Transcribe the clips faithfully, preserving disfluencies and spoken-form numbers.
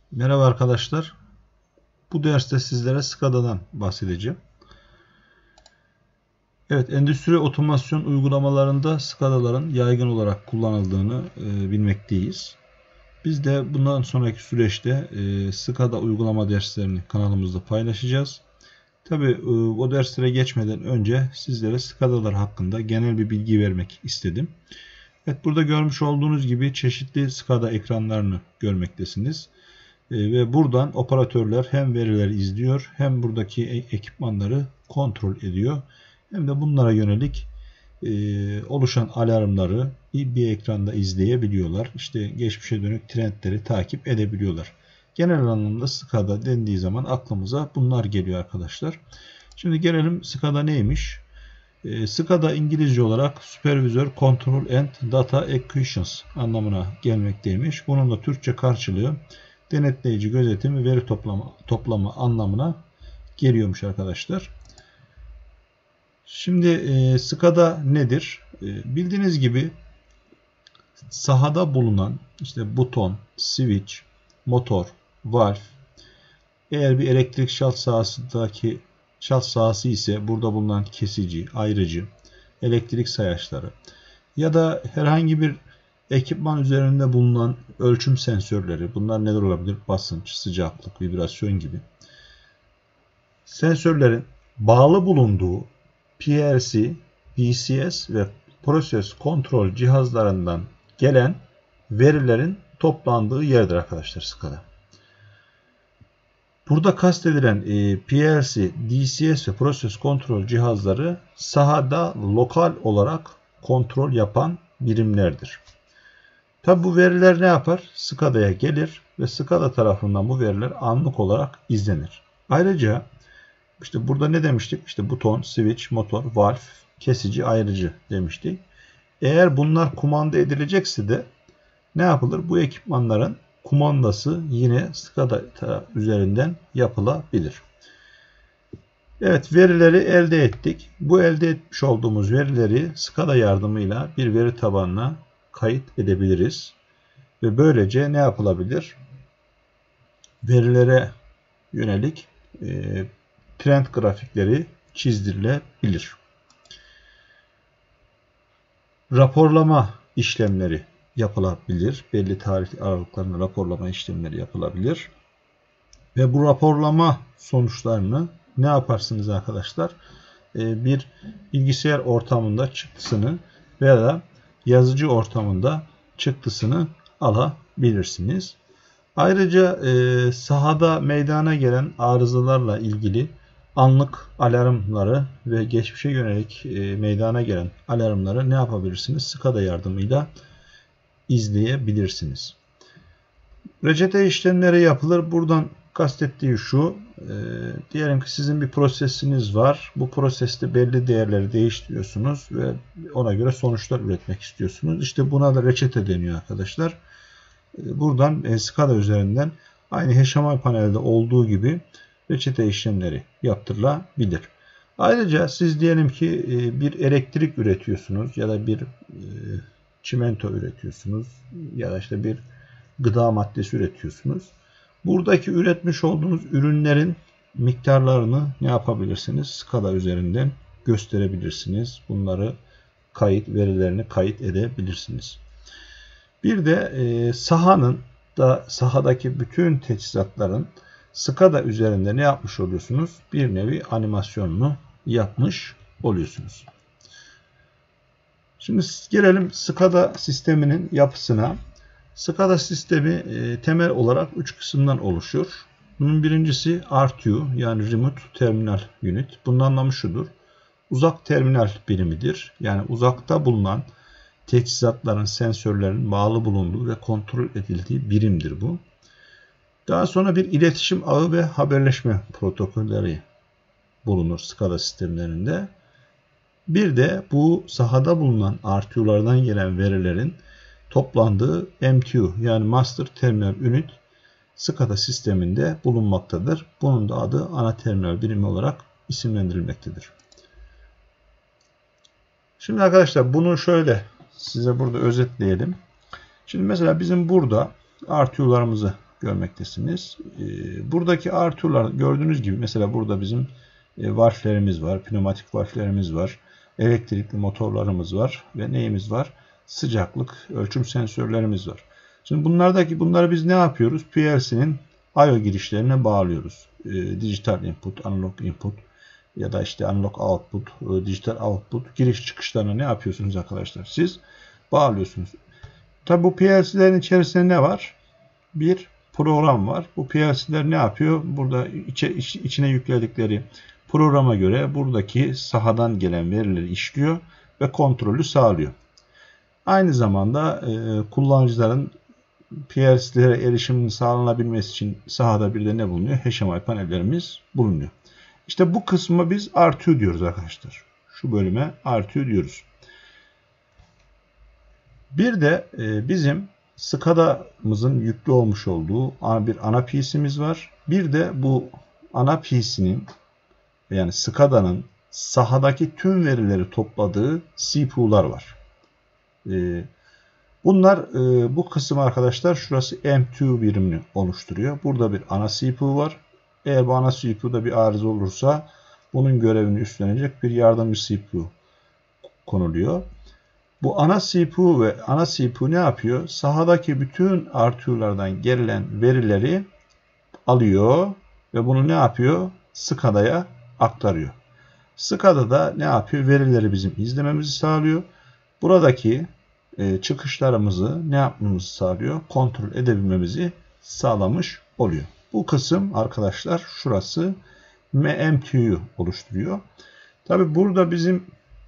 Merhaba arkadaşlar. Bu derste sizlere SCADA'dan bahsedeceğim. Evet, endüstri otomasyon uygulamalarında SCADA'ların yaygın olarak kullanıldığını e, bilmekteyiz. Biz de bundan sonraki süreçte e, SCADA uygulama derslerini kanalımızda paylaşacağız. Tabii e, o derslere geçmeden önce sizlere SCADA'lar hakkında genel bir bilgi vermek istedim. Evet, burada görmüş olduğunuz gibi çeşitli SCADA ekranlarını görmektesiniz. Ve buradan operatörler hem verileri izliyor hem buradaki ekipmanları kontrol ediyor. Hem de bunlara yönelik e, oluşan alarmları bir ekranda izleyebiliyorlar. İşte geçmişe dönük trendleri takip edebiliyorlar. Genel anlamda SCADA dendiği zaman aklımıza bunlar geliyor arkadaşlar. Şimdi gelelim SCADA neymiş? E, SCADA İngilizce olarak Supervisor Control and Data Acquisitions anlamına gelmekteymiş. Bunun da Türkçe karşılığı denetleyici, gözetim ve veri toplama, toplama anlamına geliyormuş arkadaşlar. Şimdi e, SCADA nedir? E, bildiğiniz gibi sahada bulunan işte buton, switch, motor, valve, eğer bir elektrik şalt sahasındaki şalt sahası ise burada bulunan kesici, ayrıcı, elektrik sayaçları ya da herhangi bir ekipman üzerinde bulunan ölçüm sensörleri, bunlar neler olabilir? Basınç, sıcaklık, vibrasyon gibi. Sensörlerin bağlı bulunduğu P L C, D C S ve proses kontrol cihazlarından gelen verilerin toplandığı yerdir arkadaşlar SCADA. Burada kastedilen P L C, D C S ve proses kontrol cihazları sahada lokal olarak kontrol yapan birimlerdir. Tabi bu veriler ne yapar? SCADA'ya gelir ve SCADA tarafından bu veriler anlık olarak izlenir. Ayrıca işte burada ne demiştik? İşte buton, switch, motor, valve, kesici, ayrıcı demiştik. Eğer bunlar kumanda edilecekse de ne yapılır? Bu ekipmanların kumandası yine SCADA üzerinden yapılabilir. Evet, verileri elde ettik. Bu elde etmiş olduğumuz verileri SCADA yardımıyla bir veri tabanına kayıt edebiliriz. Ve böylece ne yapılabilir? Verilere yönelik e, trend grafikleri çizdirilebilir. Raporlama işlemleri yapılabilir. Belli tarih aralıklarında raporlama işlemleri yapılabilir. Ve bu raporlama sonuçlarını ne yaparsınız arkadaşlar? E, bir bilgisayar ortamında çıktısını veya da yazıcı ortamında çıktısını alabilirsiniz. Ayrıca e, sahada meydana gelen arızalarla ilgili anlık alarmları ve geçmişe yönelik e, meydana gelen alarmları ne yapabilirsiniz? SCADA yardımıyla izleyebilirsiniz. Reçete işlemleri yapılır. Buradan kastettiği şu, e, diyelim ki sizin bir prosesiniz var. Bu proseste belli değerleri değiştiriyorsunuz ve ona göre sonuçlar üretmek istiyorsunuz. İşte buna da reçete deniyor arkadaşlar. E, buradan e, SCADA üzerinden aynı H M I panelde olduğu gibi reçete işlemleri yaptırılabilir. Ayrıca siz diyelim ki e, bir elektrik üretiyorsunuz ya da bir e, çimento üretiyorsunuz ya da işte bir gıda maddesi üretiyorsunuz. Buradaki üretmiş olduğunuz ürünlerin miktarlarını ne yapabilirsiniz? SCADA üzerinden gösterebilirsiniz. Bunları kayıt verilerini kayıt edebilirsiniz. Bir de e, sahanın da sahadaki bütün teçhizatların SCADA üzerinde ne yapmış oluyorsunuz? Bir nevi animasyonunu yapmış oluyorsunuz. Şimdi gelelim SCADA sisteminin yapısına. SCADA sistemi e, temel olarak üç kısımdan oluşur. Bunun birincisi R T U yani Remote Terminal Unit. Bunun anlamı şudur. Uzak terminal birimidir. Yani uzakta bulunan teçhizatların, sensörlerin bağlı bulunduğu ve kontrol edildiği birimdir bu. Daha sonra bir iletişim ağı ve haberleşme protokolleri bulunur SCADA sistemlerinde. Bir de bu sahada bulunan R T U'lardan gelen verilerin toplandığı M T U yani Master Terminal Unit SCADA sisteminde bulunmaktadır. Bunun da adı ana terminal birimi olarak isimlendirilmektedir. Şimdi arkadaşlar bunu şöyle size burada özetleyelim. Şimdi mesela bizim burada R T U'larımızı görmektesiniz. Buradaki artılar gördüğünüz gibi mesela burada bizim valflerimiz var, pneumatik valflerimiz var, elektrikli motorlarımız var ve neyimiz var? Sıcaklık ölçüm sensörlerimiz var. Şimdi bunlardaki bunları biz ne yapıyoruz? P L C'nin I O girişlerine bağlıyoruz. Dijital input, analog input ya da işte analog output, dijital output giriş çıkışlarına ne yapıyorsunuz arkadaşlar? Siz bağlıyorsunuz. Tabi bu P L C'lerin içerisinde ne var? Bir program var. Bu P L C'ler ne yapıyor? Burada içe, iç, içine yükledikleri programa göre buradaki sahadan gelen verileri işliyor ve kontrolü sağlıyor. Aynı zamanda e, kullanıcıların P L C'lere erişiminin sağlanabilmesi için sahada bir de ne bulunuyor? H M I panellerimiz bulunuyor. İşte bu kısmı biz R iki diyoruz arkadaşlar. Şu bölüme R iki diyoruz. Bir de e, bizim SCADA'mızın yüklü olmuş olduğu bir ana P C'miz var. Bir de bu ana P C'nin yani SCADA'nın sahadaki tüm verileri topladığı C P U'lar var. E, bunlar e, bu kısım arkadaşlar şurası M iki birimini oluşturuyor. Burada bir ana C P U var. Eğer bu ana C P U'da bir arıza olursa bunun görevini üstlenecek bir yardımcı C P U konuluyor. Bu ana C P U ve ana C P U ne yapıyor? Sahadaki bütün R iki U'lardan gelen verileri alıyor ve bunu ne yapıyor? SCADA'ya aktarıyor. SCADA da ne yapıyor? Verileri bizim izlememizi sağlıyor. Buradaki e, çıkışlarımızı ne yapmamızı sağlıyor? Kontrol edebilmemizi sağlamış oluyor. Bu kısım arkadaşlar şurası M iki oluşturuyor. Tabi burada bizim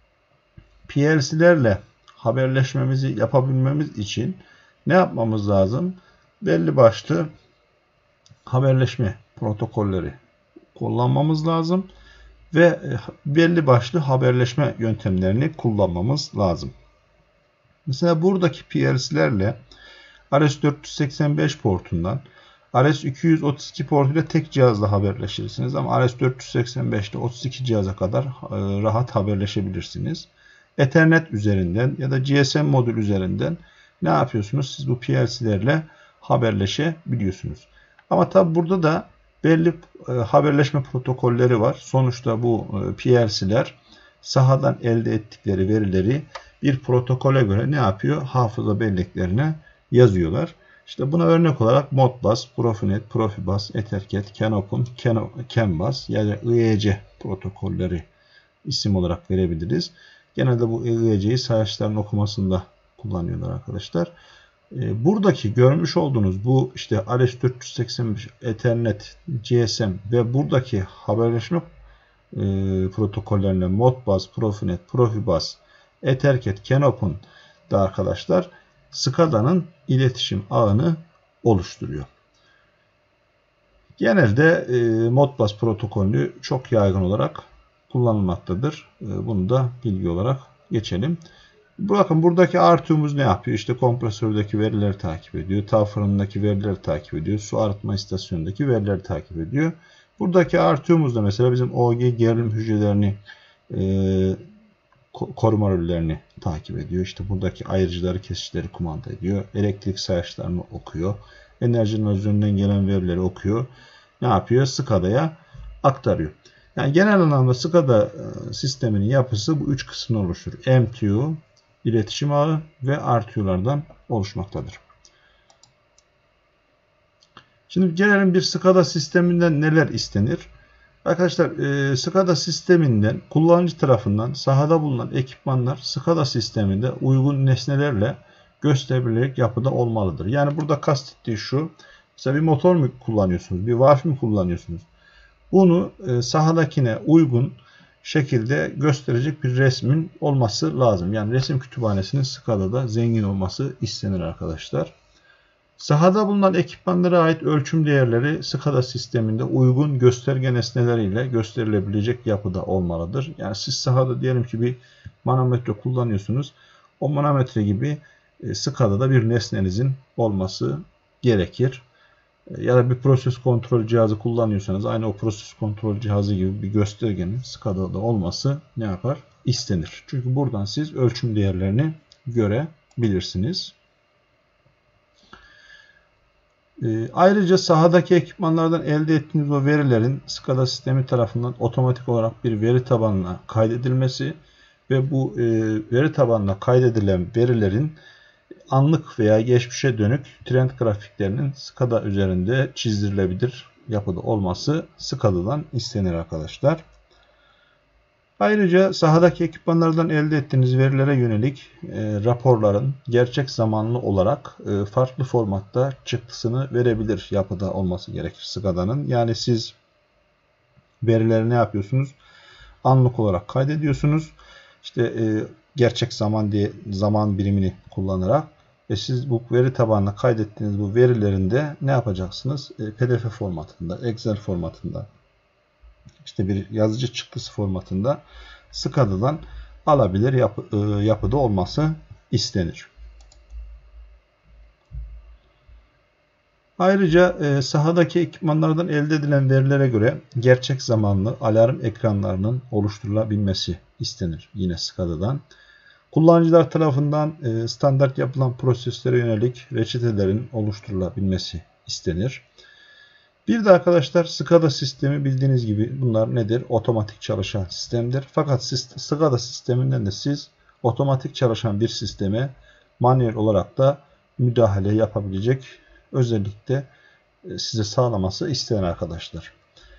P L C'lerle haberleşmemizi yapabilmemiz için ne yapmamız lazım? Belli başlı haberleşme protokolleri kullanmamız lazım ve belli başlı haberleşme yöntemlerini kullanmamız lazım. Mesela buradaki P L C'lerle R S dört yüz seksen beş portundan R S iki yüz otuz iki portuyla tek cihazla haberleşirsiniz ama R S dört yüz seksen beş ile otuz iki cihaza kadar rahat haberleşebilirsiniz. Ethernet üzerinden ya da G S M modül üzerinden ne yapıyorsunuz? Siz bu P L C'lerle haberleşebiliyorsunuz. Ama tabi burada da belli e, haberleşme protokolleri var. Sonuçta bu e, P L C'ler sahadan elde ettikleri verileri bir protokole göre ne yapıyor? Hafıza belleklerine yazıyorlar. İşte buna örnek olarak Modbus, Profinet, Profibus, Ethercat, CANopen, CANbus ya da I E C protokolleri isim olarak verebiliriz. Genelde bu I E C'yi sayaçların okumasında kullanıyorlar arkadaşlar. Buradaki görmüş olduğunuz bu işte R S dört yüz seksen beş, Ethernet, G S M ve buradaki haberleşme e, protokollerine Modbus, Profinet, Profibus, Ethercat, CANopen da arkadaşlar SCADA'nın iletişim ağını oluşturuyor. Genelde e, Modbus protokolü çok yaygın olarak kullanılmaktadır. E, bunu da bilgi olarak geçelim. Bakın buradaki R iki U'muz ne yapıyor? İşte kompresördeki verileri takip ediyor. Tava fırınındaki verileri takip ediyor. Su arıtma istasyonundaki verileri takip ediyor. Buradaki R iki U'muz da mesela bizim O G gerilim hücrelerini e, koruma rollerini takip ediyor. İşte buradaki ayırıcıları, kesicileri kumanda ediyor. Elektrik sayaçlarını okuyor. Enerji nozyonundan gelen verileri okuyor. Ne yapıyor? SCADA'ya aktarıyor. Yani genel anlamda SCADA sisteminin yapısı bu üç kısımdan oluşur. M iki U, iletişim ağı ve R iki U'lardan oluşmaktadır. Şimdi gelelim bir SCADA sisteminden neler istenir? Arkadaşlar e, SCADA sisteminden kullanıcı tarafından sahada bulunan ekipmanlar SCADA sisteminde uygun nesnelerle gösterilerek yapıda olmalıdır. Yani burada kastettiği şu. Mesela bir motor mu kullanıyorsunuz? Bir valf mi kullanıyorsunuz? Bunu e, sahadakine uygun şekilde gösterecek bir resmin olması lazım. Yani resim kütüphanesinin SCADA'da zengin olması istenir arkadaşlar. Sahada bulunan ekipmanlara ait ölçüm değerleri SCADA sisteminde uygun gösterge nesneleriyle gösterilebilecek yapıda olmalıdır. Yani siz sahada diyelim ki bir manometre kullanıyorsunuz. O manometre gibi SCADA'da bir nesnenizin olması gerekir. Ya da bir proses kontrol cihazı kullanıyorsanız aynı o proses kontrol cihazı gibi bir göstergenin SCADA'da olması ne yapar? İstenir. Çünkü buradan siz ölçüm değerlerini görebilirsiniz. E, ayrıca sahadaki ekipmanlardan elde ettiğiniz o verilerin SCADA sistemi tarafından otomatik olarak bir veri tabanına kaydedilmesi ve bu e, veri tabanına kaydedilen verilerin anlık veya geçmişe dönük trend grafiklerinin SCADA üzerinde çizdirilebilir yapıda olması SCADA'dan istenir arkadaşlar. Ayrıca sahadaki ekipmanlardan elde ettiğiniz verilere yönelik e, raporların gerçek zamanlı olarak e, farklı formatta çıktısını verebilir yapıda olması gerekir SCADA'nın. Yani siz verileri ne yapıyorsunuz? Anlık olarak kaydediyorsunuz. İşte e, gerçek zaman diye zaman birimini kullanarak ve siz bu veri tabanına kaydettiğiniz bu verilerin de ne yapacaksınız? E, P D F formatında, Excel formatında, işte bir yazıcı çıktısı formatında SCADA'dan alabilir yapı, e, yapıda olması istenir. Ayrıca e, sahadaki ekipmanlardan elde edilen verilere göre gerçek zamanlı alarm ekranlarının oluşturulabilmesi istenir yine SCADA'dan. Kullanıcılar tarafından e, standart yapılan proseslere yönelik reçetelerin oluşturulabilmesi istenir. Bir de arkadaşlar SCADA sistemi bildiğiniz gibi bunlar nedir? Otomatik çalışan sistemdir. Fakat SCADA sisteminden de siz otomatik çalışan bir sisteme manuel olarak da müdahale yapabilecek özellikle size sağlaması isteyen arkadaşlar.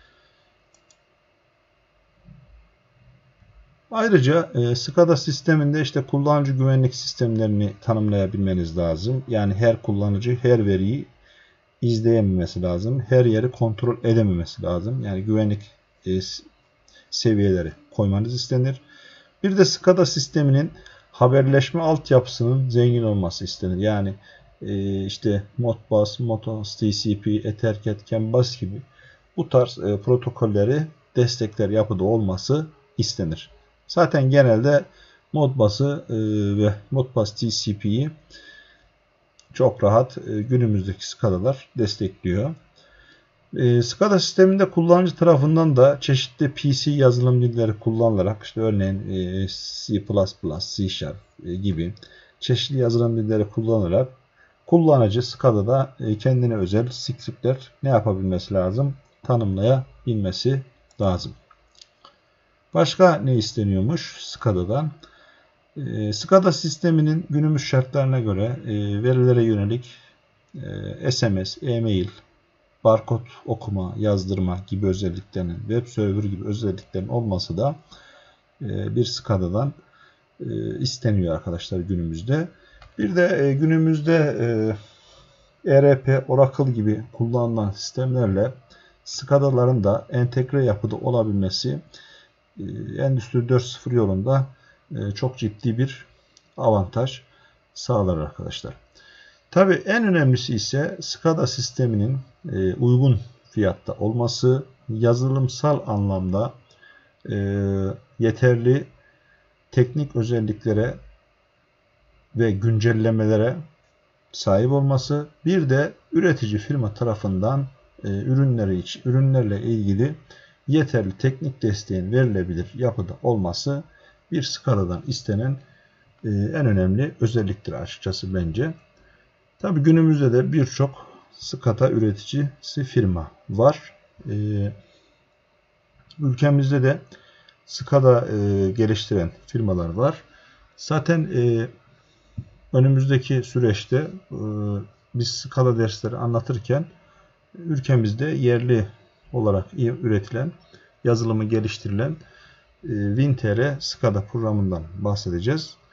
Ayrıca e, SCADA sisteminde işte kullanıcı güvenlik sistemlerini tanımlayabilmeniz lazım. Yani her kullanıcı her veriyi izleyememesi lazım. Her yeri kontrol edememesi lazım. Yani güvenlik e, seviyeleri koymanız istenir. Bir de SCADA sisteminin haberleşme altyapısının zengin olması istenir. Yani e, işte Modbus, Motos, T C P, Ethercat, CAN bus gibi bu tarz e, protokolleri destekler yapıda olması istenir. Zaten genelde Modbus'ı e, ve Modbus T C P'yi çok rahat e, günümüzdeki SCADA'lar destekliyor. E, SCADA sisteminde kullanıcı tarafından da çeşitli P C yazılım dilleri kullanılarak işte örneğin e, C plus plus, C Sharp e, gibi çeşitli yazılım dilleri kullanarak kullanıcı SCADA'da e, kendine özel scriptler ne yapabilmesi lazım? Tanımlayabilmesi lazım. Başka ne isteniyormuş SCADA'dan? E, SCADA sisteminin günümüz şartlarına göre e, verilere yönelik e, S M S, e-mail, barkod okuma, yazdırma gibi özelliklerinin, web server gibi özelliklerin olması da e, bir SCADA'dan e, isteniyor arkadaşlar günümüzde. Bir de e, günümüzde e, E R P, Oracle gibi kullanılan sistemlerle SCADA'ların da entegre yapıda olabilmesi e, Endüstri dört nokta sıfır yolunda e, çok ciddi bir avantaj sağlar arkadaşlar. Tabii en önemlisi ise SCADA sisteminin e, uygun fiyatta olması, yazılımsal anlamda e, yeterli teknik özelliklere ve güncellemelere sahip olması, bir de üretici firma tarafından e, ürünleri için, ürünlerle ilgili yeterli teknik desteğin verilebilir yapıda olması bir SCADA'dan istenen e, en önemli özelliktir açıkçası bence. Tabii günümüzde de birçok SCADA üreticisi firma var. E, ülkemizde de SCADA e, geliştiren firmalar var. Zaten e, önümüzdeki süreçte e, biz SCADA dersleri anlatırken ülkemizde yerli olarak üretilen, yazılımı geliştirilen e, WinTR SCADA programından bahsedeceğiz.